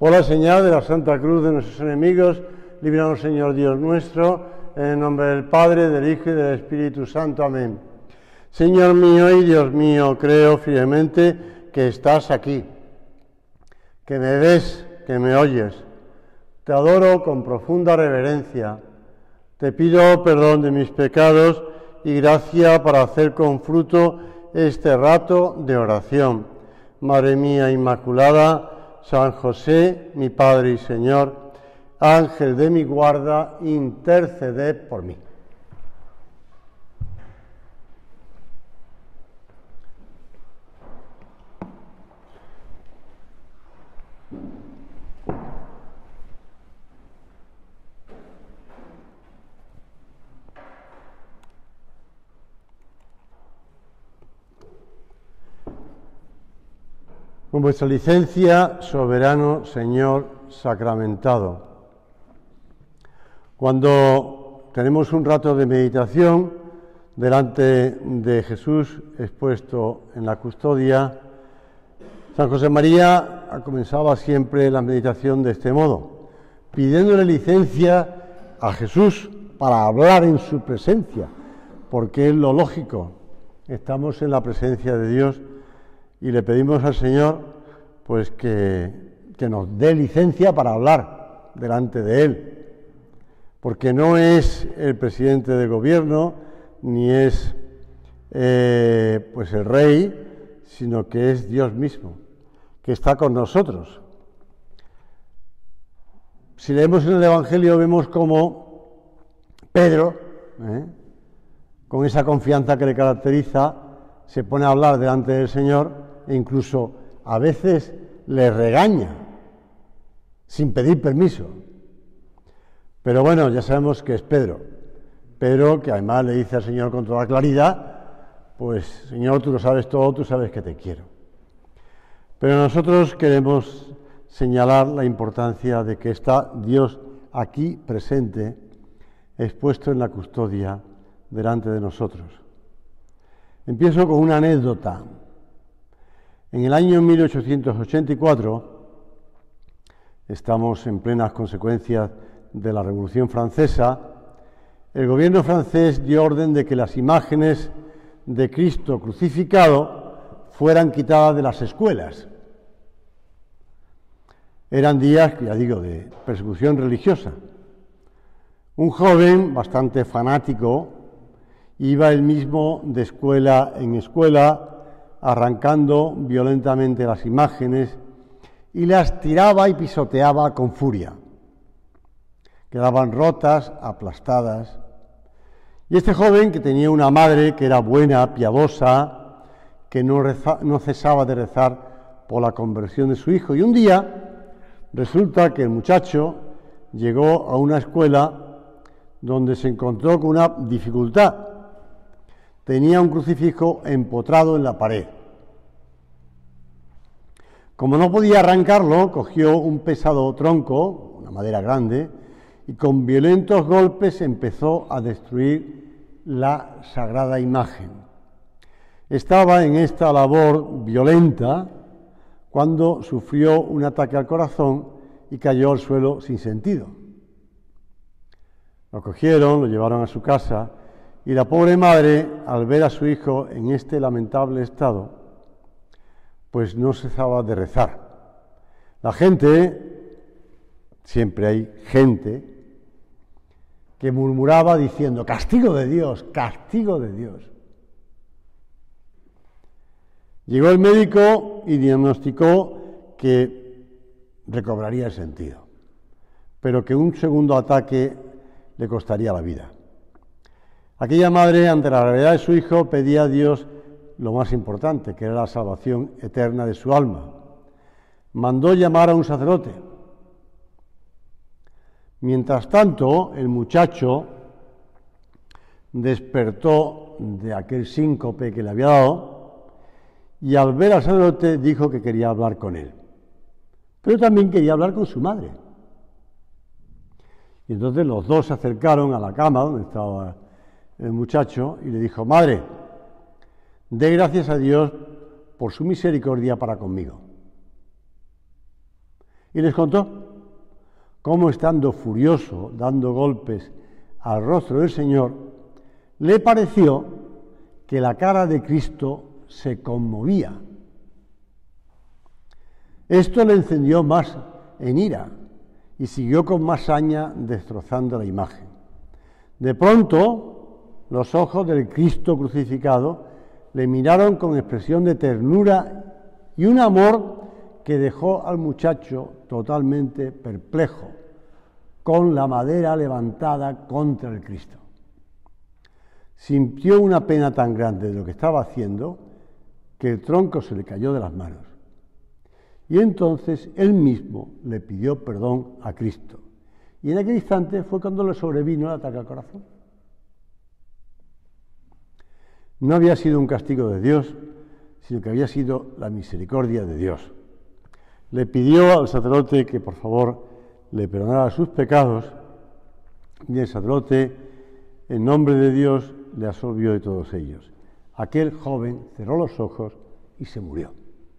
Por la señal de la Santa Cruz de nuestros enemigos, líbranos, Señor Dios nuestro, en el nombre del Padre, del Hijo y del Espíritu Santo. Amén. Señor mío y Dios mío, creo firmemente que estás aquí, que me ves, que me oyes. Te adoro con profunda reverencia. Te pido perdón de mis pecados y gracia para hacer con fruto este rato de oración. Madre mía Inmaculada, San José, mi Padre y Señor, Ángel de mi guarda, interceded por mí. Con vuestra licencia, soberano Señor sacramentado. Cuando tenemos un rato de meditación delante de Jesús expuesto en la custodia, San José María comenzaba siempre la meditación de este modo, pidiéndole licencia a Jesús para hablar en su presencia, porque es lo lógico, estamos en la presencia de Dios y le pedimos al Señor pues que nos dé licencia para hablar delante de Él, porque no es el presidente de gobierno, ni es pues el rey, sino que es Dios mismo, que está con nosotros. Si leemos en el Evangelio vemos como Pedro, con esa confianza que le caracteriza, se pone a hablar delante del Señor e incluso a veces le regaña sin pedir permiso. Pero bueno, ya sabemos que es Pedro, que además le dice al Señor con toda claridad, pues Señor, tú lo sabes todo, tú sabes que te quiero. Pero nosotros queremos señalar la importancia de que está Dios aquí presente, expuesto en la custodia delante de nosotros. Empiezo con una anécdota. En el año 1884, estamos en plenas consecuencias de la Revolución Francesa, el gobierno francés dio orden de que las imágenes de Cristo crucificado fueran quitadas de las escuelas. Eran días, ya digo, de persecución religiosa. Un joven bastante fanático iba él mismo de escuela en escuela, arrancando violentamente las imágenes y las tiraba y pisoteaba con furia. Quedaban rotas, aplastadas. Y este joven, que tenía una madre que era buena, piadosa, que no cesaba de rezar por la conversión de su hijo, y un día resulta que el muchacho llegó a una escuela donde se encontró con una dificultad. Tenía un crucifijo empotrado en la pared. Como no podía arrancarlo, cogió un pesado tronco, una madera grande, y con violentos golpes empezó a destruir la sagrada imagen. Estaba en esta labor violenta cuando sufrió un ataque al corazón y cayó al suelo sin sentido. Lo cogieron, lo llevaron a su casa, y la pobre madre, al ver a su hijo en este lamentable estado, pues no cesaba de rezar. La gente, siempre hay gente, que murmuraba diciendo, castigo de Dios, castigo de Dios. Llegó el médico y diagnosticó que recobraría el sentido, pero que un segundo ataque le costaría la vida. Aquella madre, ante la gravedad de su hijo, pedía a Dios lo más importante, que era la salvación eterna de su alma. Mandó llamar a un sacerdote. Mientras tanto, el muchacho despertó de aquel síncope que le había dado y al ver al sacerdote dijo que quería hablar con él. Pero también quería hablar con su madre. Y entonces los dos se acercaron a la cama donde estaba el muchacho y le dijo, madre, dé gracias a Dios por su misericordia para conmigo. Y les contó cómo, estando furioso, dando golpes al rostro del Señor, le pareció que la cara de Cristo se conmovía. Esto le encendió más en ira y siguió con más saña destrozando la imagen. De pronto, los ojos del Cristo crucificado le miraron con expresión de ternura y un amor que dejó al muchacho totalmente perplejo, con la madera levantada contra el Cristo. Sintió una pena tan grande de lo que estaba haciendo que el tronco se le cayó de las manos. Y entonces él mismo le pidió perdón a Cristo. Y en aquel instante fue cuando le sobrevino el ataque al corazón. No había sido un castigo de Dios, sino que había sido la misericordia de Dios. Le pidió al sacerdote que por favor le perdonara sus pecados y el sacerdote, en nombre de Dios, le absolvió de todos ellos. Aquel joven cerró los ojos y se murió.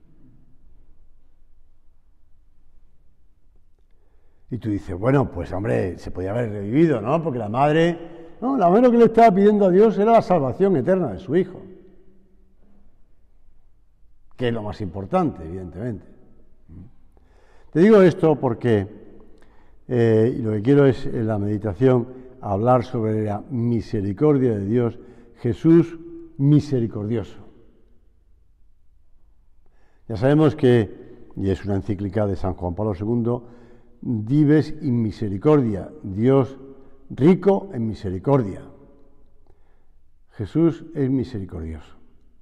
Y tú dices, bueno, pues hombre, se podía haber revivido, ¿no? Porque la madre, no, la madre que le estaba pidiendo a Dios era la salvación eterna de su hijo, que es lo más importante, evidentemente. Te digo esto porque lo que quiero es, en la meditación, hablar sobre la misericordia de Dios, Jesús misericordioso. Ya sabemos que, y es una encíclica de San Juan Pablo II, Dives in misericordia, Dios rico en misericordia. Jesús es misericordioso.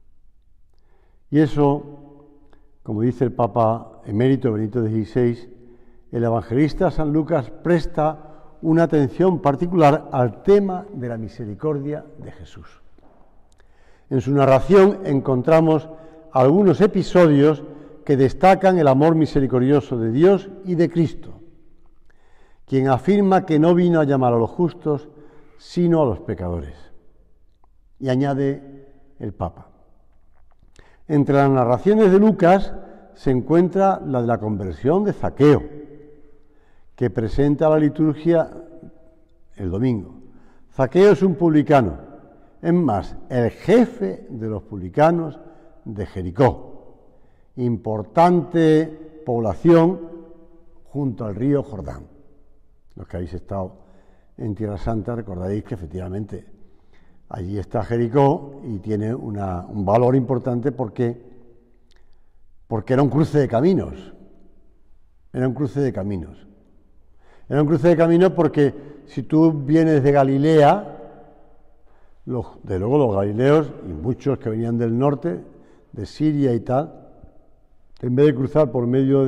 Y eso, como dice el Papa emérito Benito XVI, el evangelista San Lucas presta una atención particular al tema de la misericordia de Jesús. En su narración encontramos algunos episodios que destacan el amor misericordioso de Dios y de Cristo, quien afirma que no vino a llamar a los justos, sino a los pecadores. Y añade el Papa: entre las narraciones de Lucas se encuentra la de la conversión de Zaqueo, que presenta la liturgia el domingo. Zaqueo es un publicano, es más, el jefe de los publicanos de Jericó, importante población junto al río Jordán. Los que habéis estado en Tierra Santa recordaréis que efectivamente allí está Jericó y tiene un valor importante porque era un cruce de caminos. Era un cruce de caminos. Era un cruce de caminos porque si tú vienes de Galilea, de luego los galileos y muchos que venían del norte, de Siria y tal, en vez de cruzar por medio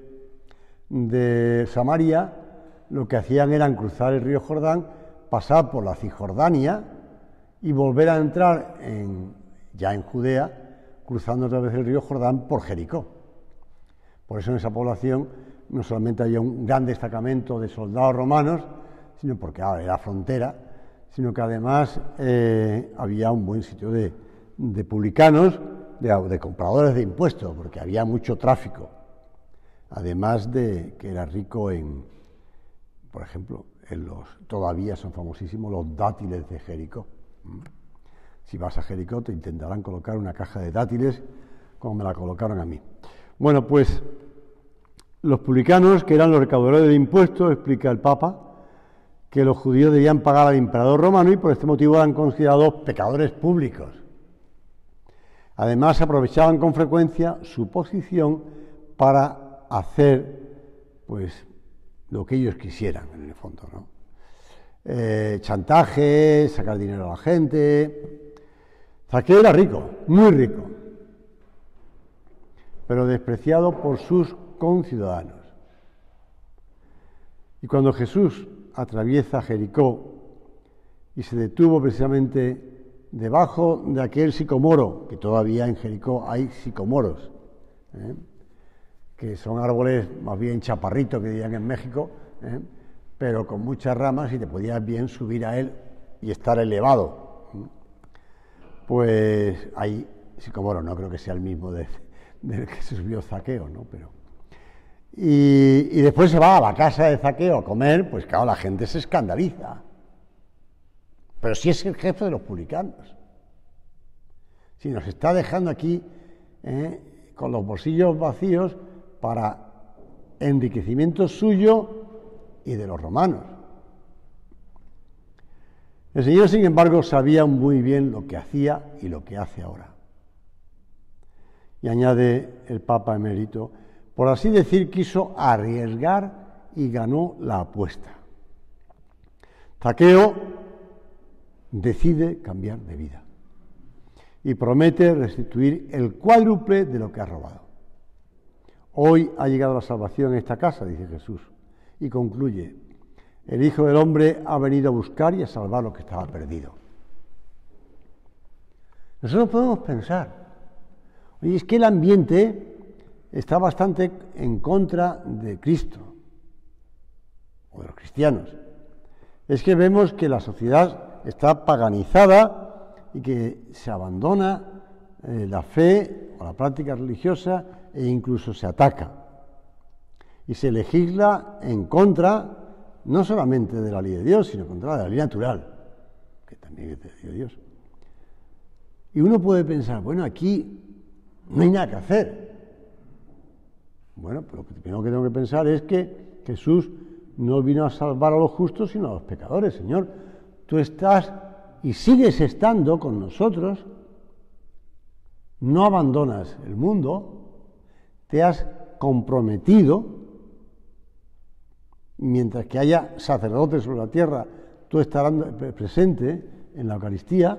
de Samaria, lo que hacían era cruzar el río Jordán, pasar por la Cisjordania y volver a entrar ya en Judea, cruzando otra vez el río Jordán por Jericó. Por eso en esa población no solamente había un gran destacamento de soldados romanos, sino porque era frontera, sino que además había un buen sitio de publicanos, de compradores de impuestos, porque había mucho tráfico, además de que era rico por ejemplo, todavía son famosísimos los dátiles de Jericó. Si vas a Jericó te intentarán colocar una caja de dátiles como me la colocaron a mí. Bueno, pues los publicanos, que eran los recaudadores de impuestos, explica el Papa, que los judíos debían pagar al emperador romano y por este motivo eran considerados pecadores públicos. Además, aprovechaban con frecuencia su posición para hacer, pues, lo que ellos quisieran, en el fondo, ¿no? Chantaje, sacar dinero a la gente. Zaqueo era rico, muy rico, pero despreciado por sus conciudadanos. Y cuando Jesús atraviesa Jericó y se detuvo precisamente debajo de aquel sicomoro, que todavía en Jericó hay sicomoros, que son árboles más bien chaparritos que dirían en México, pero con muchas ramas y te podías bien subir a él y estar elevado. Pues hay sicomoro, no creo que sea el mismo del que se subió Zaqueo, ¿no? Pero y después se va a la casa de Zaqueo a comer, pues claro, la gente se escandaliza. Pero si es el jefe de los publicanos, si nos está dejando aquí con los bolsillos vacíos para enriquecimiento suyo y de los romanos. El Señor, sin embargo, sabía muy bien lo que hacía y lo que hace ahora. Y añade el Papa emérito, por así decir, quiso arriesgar y ganó la apuesta. Zaqueo decide cambiar de vida y promete restituir el cuádruple de lo que ha robado. Hoy ha llegado la salvación en esta casa, dice Jesús, y concluye, el Hijo del Hombre ha venido a buscar y a salvar lo que estaba perdido. Nosotros podemos pensar, oye, es que el ambiente está bastante en contra de Cristo, o de los cristianos. Es que vemos que la sociedad está paganizada y que se abandona la fe o la práctica religiosa e incluso se ataca. Y se legisla en contra, no solamente de la ley de Dios, sino contra la ley natural, que también es de Dios. Y uno puede pensar, bueno, aquí no hay nada que hacer. Bueno, pero lo primero que tengo que pensar es que Jesús no vino a salvar a los justos, sino a los pecadores. Señor, tú estás y sigues estando con nosotros, no abandonas el mundo, te has comprometido, mientras que haya sacerdotes sobre la tierra, tú estarás presente en la Eucaristía,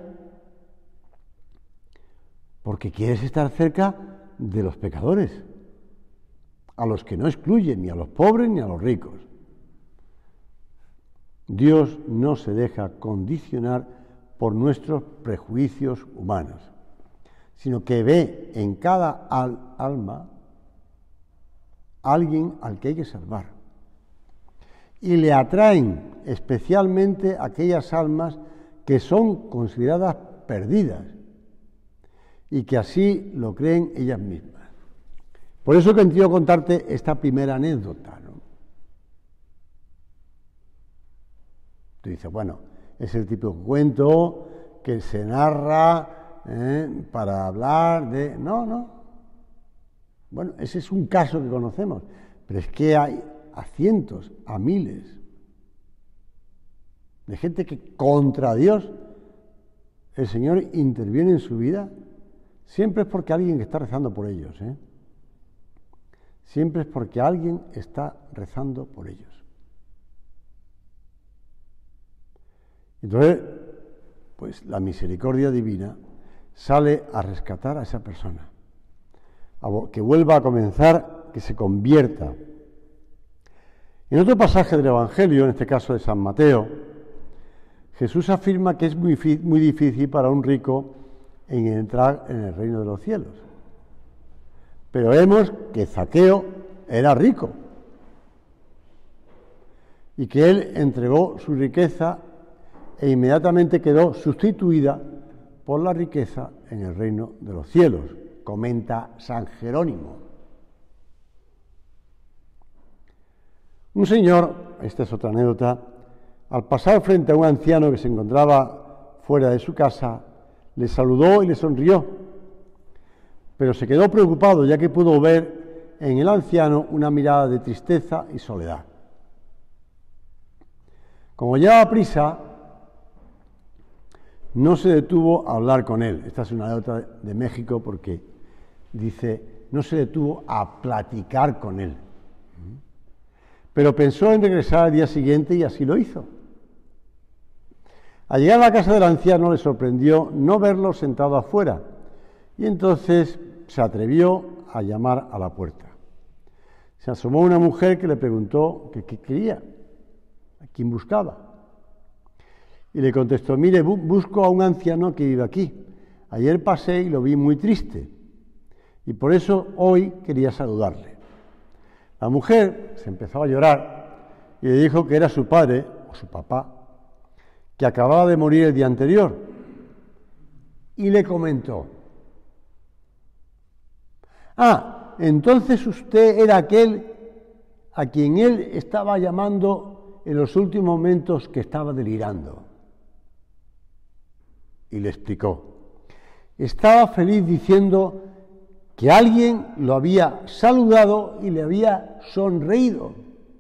porque quieres estar cerca de los pecadores, a los que no excluyen ni a los pobres ni a los ricos. Dios no se deja condicionar por nuestros prejuicios humanos, sino que ve en cada alma a alguien al que hay que salvar. Y le atraen especialmente aquellas almas que son consideradas perdidas y que así lo creen ellas mismas. Por eso que quiero contarte esta primera anécdota, ¿no? Tú dices, bueno, es el tipo de cuento que se narra para hablar de... No. Bueno, ese es un caso que conocemos, pero es que hay a cientos, a miles de gente que contra Dios el Señor interviene en su vida. Siempre es porque alguien está rezando por ellos, Siempre es porque alguien está rezando por ellos. Entonces, pues la misericordia divina sale a rescatar a esa persona, que vuelva a comenzar, que se convierta. En otro pasaje del Evangelio, en este caso de San Mateo, Jesús afirma que es muy difícil para un rico en entrar en el reino de los cielos. Pero vemos que Zaqueo era rico y que él entregó su riqueza e inmediatamente quedó sustituida por la riqueza en el reino de los cielos, comenta San Jerónimo. Un señor, esta es otra anécdota, al pasar frente a un anciano que se encontraba fuera de su casa, le saludó y le sonrió, pero se quedó preocupado ya que pudo ver en el anciano una mirada de tristeza y soledad. Como llevaba prisa, no se detuvo a hablar con él. Esta es una anécdota de México porque dice, no se detuvo a platicar con él. Pero pensó en regresar al día siguiente y así lo hizo. Al llegar a la casa del anciano le sorprendió no verlo sentado afuera y entonces se atrevió a llamar a la puerta. Se asomó una mujer que le preguntó qué quería, a quién buscaba. Y le contestó, mire, busco a un anciano que vive aquí. Ayer pasé y lo vi muy triste y por eso hoy quería saludarle. La mujer se empezó a llorar y le dijo que era su padre o su papá, que acababa de morir el día anterior, y le comentó, entonces usted era aquel a quien él estaba llamando en los últimos momentos que estaba delirando. Y le explicó. Estaba feliz diciendo que alguien lo había saludado y le había sonreído.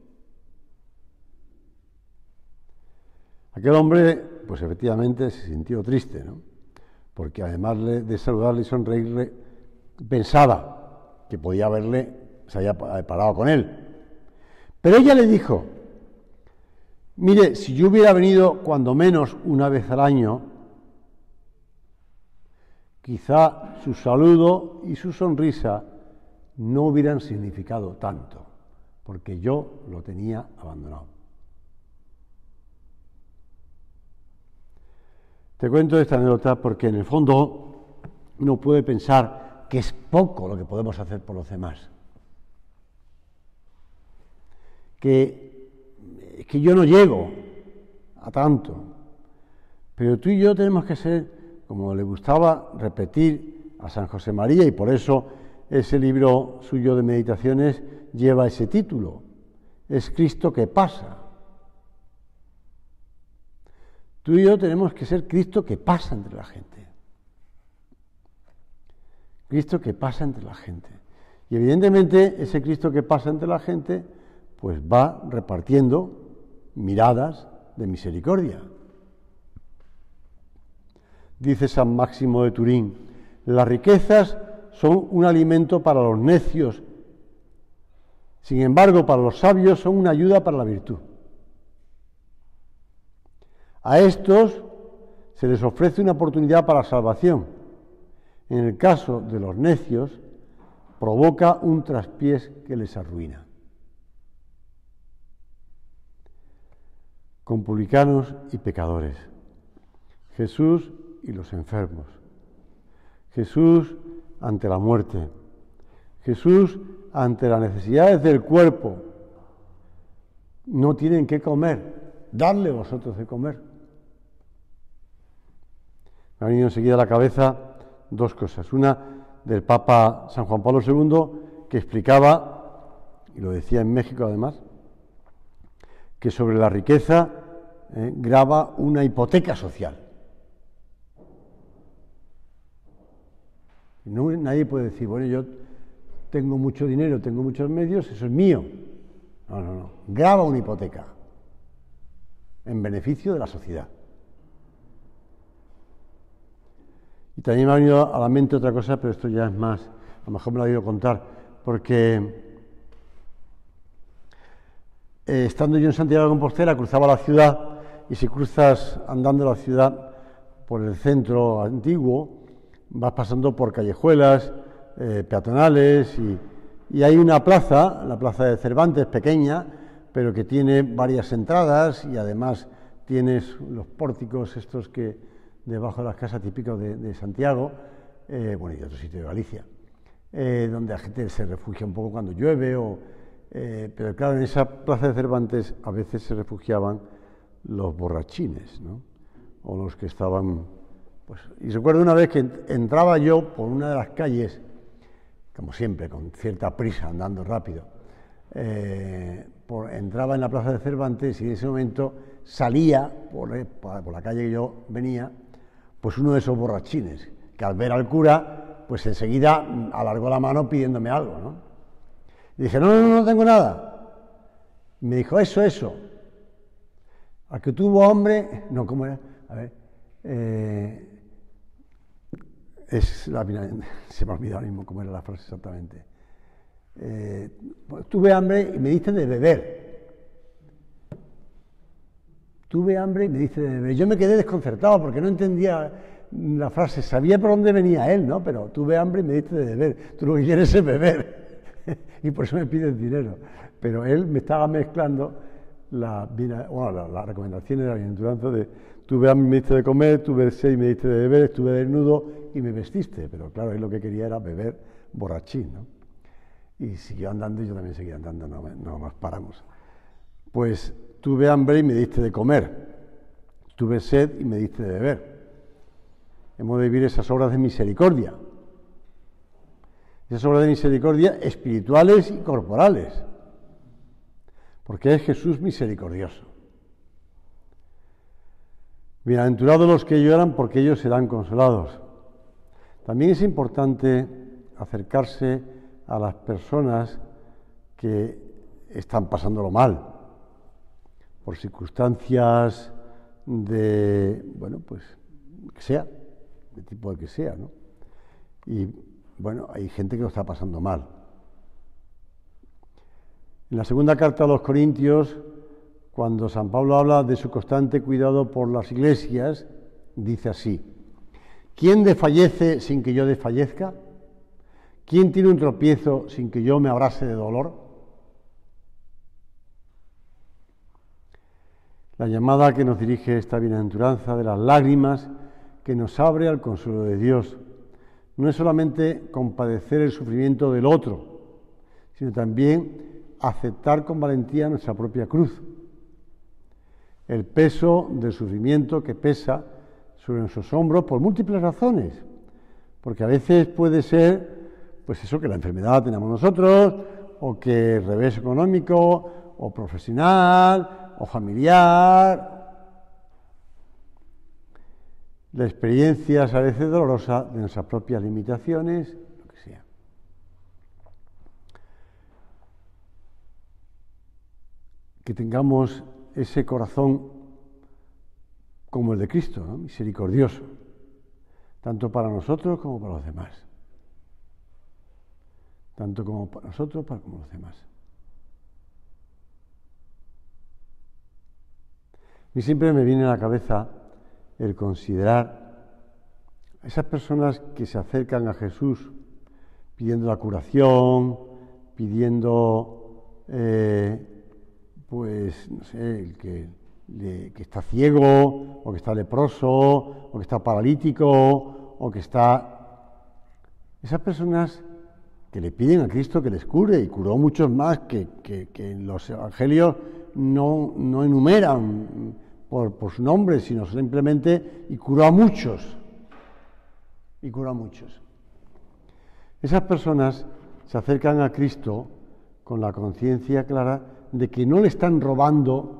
Aquel hombre, pues efectivamente se sintió triste, ¿no? Porque además de saludarle y sonreírle, pensaba que podía se había parado con él. Pero ella le dijo, mire, si yo hubiera venido cuando menos una vez al año, quizá su saludo y su sonrisa no hubieran significado tanto, porque yo lo tenía abandonado. Te cuento esta anécdota porque en el fondo uno puede pensar que es poco lo que podemos hacer por los demás. Que yo no llego a tanto, pero tú y yo tenemos que ser, como le gustaba repetir a San José María, y por eso ese libro suyo de meditaciones lleva ese título, es Cristo que pasa. Tú y yo tenemos que ser Cristo que pasa entre la gente. Cristo que pasa entre la gente. Y evidentemente ese Cristo que pasa entre la gente pues va repartiendo miradas de misericordia. Dice San Máximo de Turín, las riquezas son un alimento para los necios, sin embargo para los sabios son una ayuda para la virtud. A estos se les ofrece una oportunidad para la salvación. En el caso de los necios, provoca un traspiés que les arruina. Con publicanos y pecadores, Jesús y los enfermos, Jesús ante la muerte, Jesús ante las necesidades del cuerpo. No tienen que comer, dadle vosotros de comer. Me ha venido enseguida a la cabeza dos cosas. Una del Papa San Juan Pablo II, que explicaba, y lo decía en México además, que sobre la riqueza grava una hipoteca social. Nadie puede decir, bueno, yo tengo mucho dinero, tengo muchos medios, eso es mío. No. Grava una hipoteca en beneficio de la sociedad. Y también me ha venido a la mente otra cosa, pero esto ya es más, a lo mejor me lo he oído contar, porque estando yo en Santiago de Compostela, cruzaba la ciudad, y si cruzas andando la ciudad por el centro antiguo, vas pasando por callejuelas, peatonales, y hay una plaza, la plaza de Cervantes, pequeña, pero que tiene varias entradas, y además tienes los pórticos estos que debajo de las casas típicas de Santiago, bueno, y de otro sitio de Galicia, donde la gente se refugia un poco cuando llueve, pero claro, en esa plaza de Cervantes a veces se refugiaban los borrachines, ¿no? O los que estaban, pues, y recuerdo una vez que entraba yo por una de las calles, como siempre, con cierta prisa, andando rápido, entraba en la plaza de Cervantes y en ese momento salía por la calle que yo venía, pues uno de esos borrachines, que al ver al cura, pues enseguida alargó la mano pidiéndome algo, ¿no? Y dije, no tengo nada. Y me dijo, eso. Al que tuvo hambre, no, ¿cómo era? A ver, se me ha olvidado ahora mismo cómo era la frase exactamente. Tuve hambre y me diste de beber. Tuve hambre y me diste de beber. Yo me quedé desconcertado porque no entendía la frase, sabía por dónde venía él, ¿no? Pero tuve hambre y me diste de beber. Tú lo que quieres es beber. Y por eso me pides dinero. Pero él me estaba mezclando las recomendaciones de la bienaventuranza de tuve hambre y me diste de comer, tuve sed y me diste de beber, estuve desnudo y me vestiste. Pero claro, él lo que quería era beber borrachín, ¿no? Y siguió andando y yo también seguía andando, no más paramos. Pues tuve hambre y me diste de comer, tuve sed y me diste de beber. Hemos de vivir esas obras de misericordia. Esas obras de misericordia espirituales y corporales. porque es Jesús misericordioso. Bienaventurados los que lloran, porque ellos serán consolados. También es importante acercarse a las personas que están pasándolo mal, por circunstancias de, bueno, pues, que sea, de tipo de que sea, ¿no? Y, bueno, hay gente que lo está pasando mal. En la segunda carta a los Corintios, cuando San Pablo habla de su constante cuidado por las iglesias, dice así: ¿quién desfallece sin que yo desfallezca? ¿Quién tiene un tropiezo sin que yo me abrase de dolor? La llamada que nos dirige esta bienaventuranza de las lágrimas, que nos abre al consuelo de Dios, no es solamente compadecer el sufrimiento del otro, sino también aceptar con valentía nuestra propia cruz. El peso del sufrimiento que pesa sobre nuestros hombros por múltiples razones, porque a veces puede ser, pues eso, que la enfermedad la tenemos nosotros, o que el revés económico, o profesional, o familiar. La experiencia a veces dolorosa de nuestras propias limitaciones, lo que sea. Que tengamos ese corazón como el de Cristo, ¿no? Misericordioso, tanto para nosotros como para los demás. Tanto como para nosotros como los demás. A mí siempre me viene a la cabeza el considerar a esas personas que se acercan a Jesús pidiendo la curación, pidiendo, pues, no sé, el que está ciego, o que está leproso, o que está paralítico, o que está... Esas personas que le piden a Cristo que les cure, y curó muchos más que los evangelios no enumeran por su nombre, sino simplemente, y curó a muchos. Y curó a muchos. Esas personas se acercan a Cristo con la conciencia clara de que no le están robando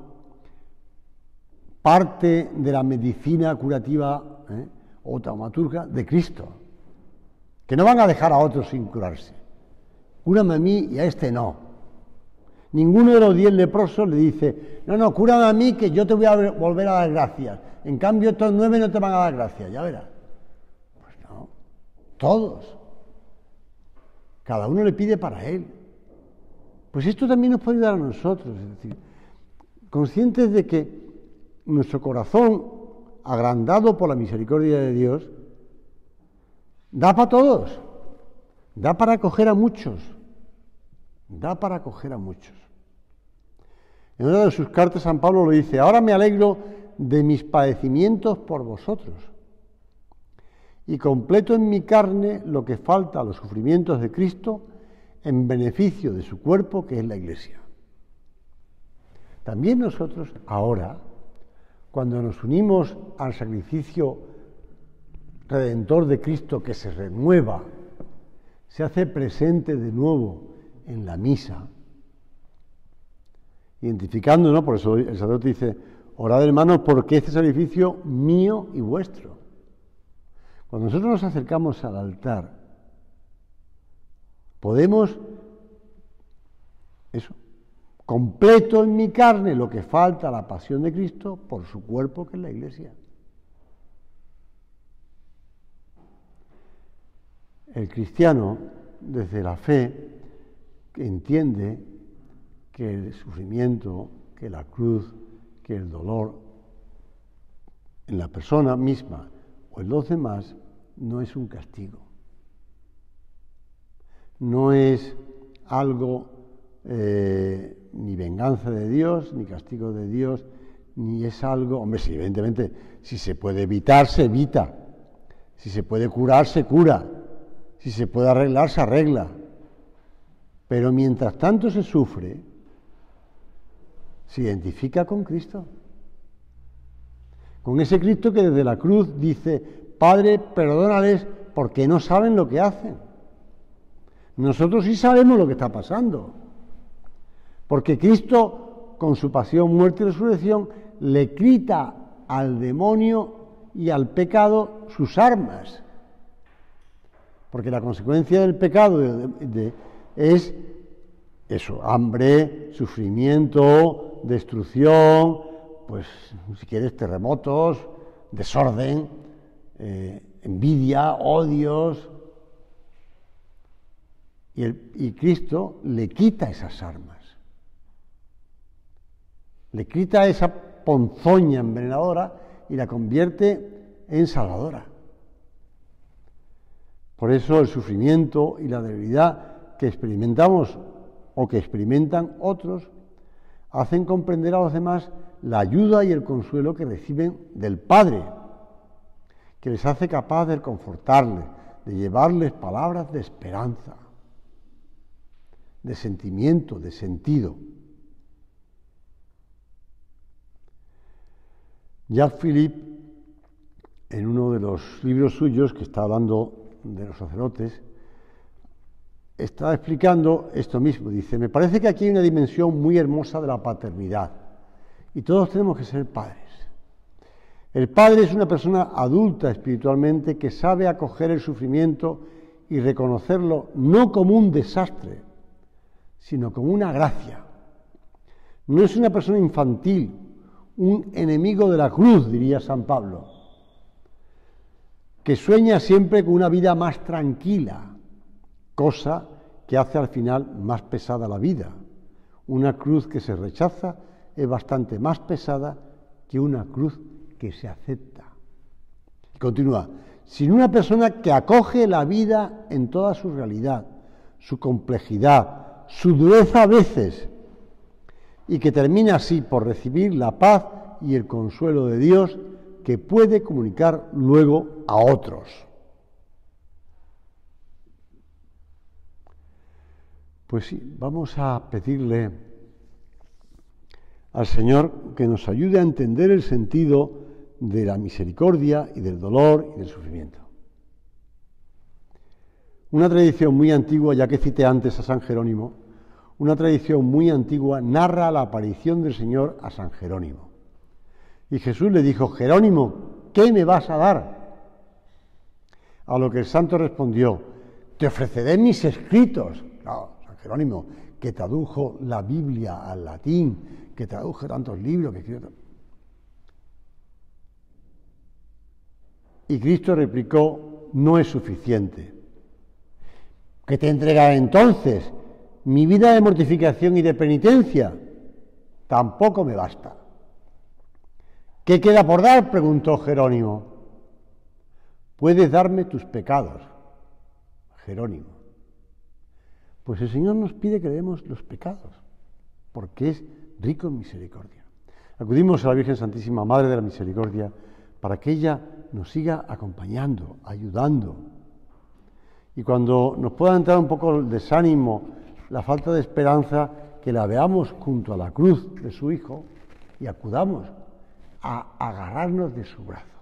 parte de la medicina curativa o taumaturga de Cristo, que no van a dejar a otros sin curarse. Cúrame a mí y a este no. Ninguno de los 10 leprosos le dice, no, cúrame a mí que yo te voy a volver a dar gracias. En cambio estos 9 no te van a dar gracias, ya verás. Pues no, todos. Cada uno le pide para él. Pues esto también nos puede ayudar a nosotros, es decir, conscientes de que nuestro corazón, agrandado por la misericordia de Dios, da para todos, da para acoger a muchos, da para acoger a muchos. En una de sus cartas San Pablo lo dice: ahora me alegro de mis padecimientos por vosotros y completo en mi carne lo que falta a los sufrimientos de Cristo en beneficio de su cuerpo, que es la Iglesia. También nosotros ahora, cuando nos unimos al sacrificio redentor de Cristo, que se renueva, se hace presente de nuevo en la misa, identificando, ¿no? Por eso el sacerdote dice: orad, hermanos, porque este sacrificio mío y vuestro. Cuando nosotros nos acercamos al altar, podemos, eso, completo en mi carne lo que falta a la pasión de Cristo por su cuerpo, que es la Iglesia. El cristiano, desde la fe, entiende que el sufrimiento, que la cruz, que el dolor en la persona misma o en los demás no es un castigo. No es algo ni venganza de Dios, ni castigo de Dios, ni es algo... Hombre, sí, evidentemente, si se puede evitar, se evita. Si se puede curar, se cura. Si se puede arreglar, se arregla. Pero mientras tanto se sufre, se identifica con Cristo. Con ese Cristo que desde la cruz dice: Padre, perdónales porque no saben lo que hacen. Nosotros sí sabemos lo que está pasando. Porque Cristo con su pasión, muerte y resurrección, le quita al demonio y al pecado sus armas. Porque la consecuencia del pecado es eso, hambre, sufrimiento, destrucción, pues si quieres terremotos, desorden, envidia, odios. Y Cristo le quita esas armas. Le quita esa ponzoña envenenadora y la convierte en salvadora. Por eso el sufrimiento y la debilidad que experimentamos o que experimentan otros hacen comprender a los demás la ayuda y el consuelo que reciben del Padre, que les hace capaz de confortarles, de llevarles palabras de esperanza, de sentimiento, de sentido. Jacques Philippe, en uno de los libros suyos, que está hablando de los sacerdotes, está explicando esto mismo. Dice: me parece que aquí hay una dimensión muy hermosa de la paternidad, y todos tenemos que ser padres. El padre es una persona adulta espiritualmente que sabe acoger el sufrimiento y reconocerlo no como un desastre, sino como una gracia. No es una persona infantil, un enemigo de la cruz, diría San Pablo, que sueña siempre con una vida más tranquila, cosa que hace al final más pesada la vida. Una cruz que se rechaza es bastante más pesada que una cruz que se acepta. Y continúa: sin una persona que acoge la vida en toda su realidad, su complejidad, su dureza a veces, y que termina así por recibir la paz y el consuelo de Dios que puede comunicar luego a otros. Pues sí, vamos a pedirle al Señor que nos ayude a entender el sentido de la misericordia y del dolor y del sufrimiento. Una tradición muy antigua, ya que cité antes a San Jerónimo, una tradición muy antigua narra la aparición del Señor a San Jerónimo. Y Jesús le dijo: Jerónimo, ¿qué me vas a dar? A lo que el santo respondió: te ofreceré mis escritos. Claro, San Jerónimo, que tradujo la Biblia al latín, que tradujo tantos libros, que escribió. Y Cristo replicó: no es suficiente. ¿Qué te entregaré entonces? Mi vida de mortificación y de penitencia tampoco me basta. ¿Qué queda por dar?, preguntó Jerónimo. Puedes darme tus pecados, Jerónimo. Pues el Señor nos pide que le demos los pecados, porque es rico en misericordia. Acudimos a la Virgen Santísima, Madre de la Misericordia, para que ella nos siga acompañando, ayudando. Y cuando nos pueda entrar un poco el desánimo, la falta de esperanza, que la veamos junto a la cruz de su Hijo y acudamos a agarrarnos de su brazo.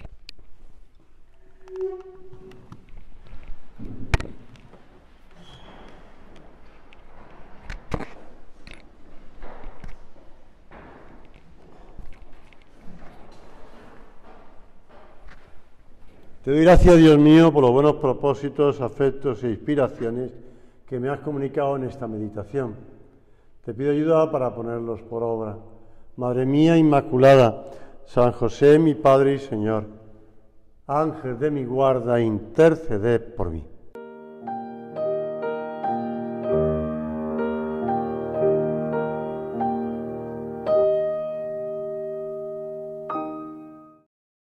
Te doy gracias, Dios mío, por los buenos propósitos, afectos e inspiraciones que me has comunicado en esta meditación. Te pido ayuda para ponerlos por obra. Madre mía Inmaculada, San José, mi Padre y Señor, Ángel de mi guarda, interceded por mí.